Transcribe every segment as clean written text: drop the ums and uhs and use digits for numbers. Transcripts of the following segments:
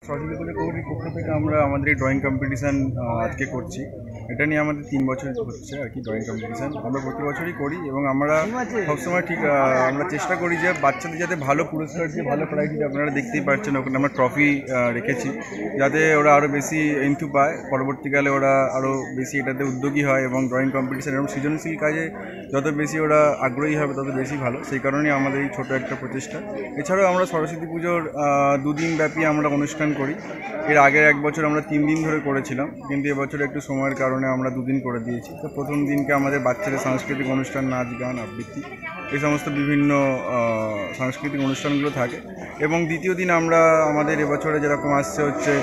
সরস্বতী পুজো কমিটির পক্ষ থেকে আমরা আমাদের এই ড্রয়িং কম্পিটিশান আজকে করছি। এটা নিয়ে আমাদের 3 বছর হচ্ছে আর কি ড্রয়িং কম্পিটিশান। আমরা প্রতি বছরই করি এবং আমরা সবসময় ঠিক আমরা চেষ্টা করি যে বাচ্চাদের যাতে ভালো পুরস্কার দিয়ে ভালো প্রাইজ দিয়ে, আপনারা দেখতেই পাচ্ছেন ওখানে আমরা ট্রফি রেখেছি, যাতে ওরা আরও বেশি এন্থু পায়, পরবর্তীকালে ওরা আরও বেশি এটাতে উদ্যোগী হয় এবং ড্রয়িং কম্পিটিশান এবং সৃজনশীল কাজে যত বেশি ওরা আগ্রহী হবে তত বেশি ভালো। সেই কারণেই আমাদের এই ছোটো একটা প্রচেষ্টা। এছাড়াও আমরা সরস্বতী পুজোর 2 দিন ব্যাপী আমরা অনুষ্ঠান করি। এর আগের এক বছর আমরা 3 দিন ধরে করেছিলাম, কিন্তু এবছর একটু সময়ের কারণে আমরা 2 দিন করে দিয়েছি। তো প্রথম দিনকে আমাদের বাচ্চাদের সাংস্কৃতিক অনুষ্ঠান, নাচ গান, আবৃত্তি, এই সমস্ত বিভিন্ন সাংস্কৃতিক অনুষ্ঠানগুলো থাকে এবং দ্বিতীয় দিন আমরা আমাদের এবছরে যেরকম আসছে হচ্ছে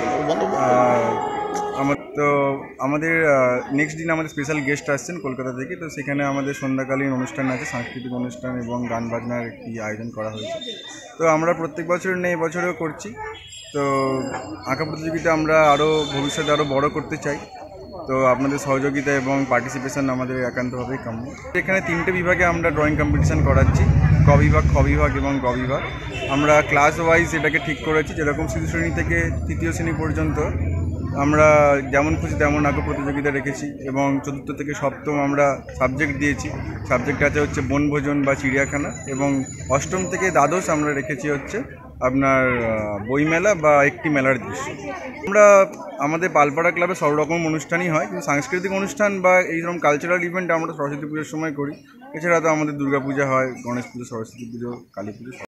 আমাদের নেক্সট দিন আমাদের স্পেশাল গেস্ট আসছেন কলকাতা থেকে। তো সেখানে আমাদের সন্ধ্যাকালীন অনুষ্ঠান আছে, সাংস্কৃতিক অনুষ্ঠান এবং গান বাজনার একটি আয়োজন করা হয়েছে। তো আমরা প্রত্যেক বছর নেই, এবছরেও করছি। তো আঁকা প্রতিযোগিতা আমরা আরও ভবিষ্যতে আরও বড় করতে চাই। তো আপনাদের সহযোগিতা এবং পার্টিসিপেশন আমাদের একান্তভাবেই কাম্য। এখানে 3টে বিভাগে আমরা ড্রয়িং কম্পিটিশান করাচ্ছি, ক বিভাগ, খ বিভাগ এবং গ বিভাগ। আমরা ক্লাস ওয়াইজ এটাকে ঠিক করেছি, যেরকম শিশু শ্রেণী থেকে 3য় শ্রেণী পর্যন্ত আমরা যেমন খুশি তেমন আঁকা প্রতিযোগিতা রেখেছি এবং 4র্থ থেকে 7ম আমরা সাবজেক্ট দিয়েছি। সাবজেক্ট আছে হচ্ছে বনভোজন বা চিড়িয়াখানা, এবং 8ম থেকে দ্বাদশ আমরা রেখেছি হচ্ছে আপনার বইমেলা বা একটি মেলার দৃশ্য। আমরা আমাদের পালপাড়া ক্লাবে সব রকম অনুষ্ঠানই হয়, কিন্তু সাংস্কৃতিক অনুষ্ঠান বা এইরকম কালচারাল ইভেন্ট আমরা সরস্বতী পুজোর সময় করি। এছাড়া তো আমাদের দুর্গা পূজা হয়, গণেশ পুজো, সরস্বতী পুজো, কালী পুজো।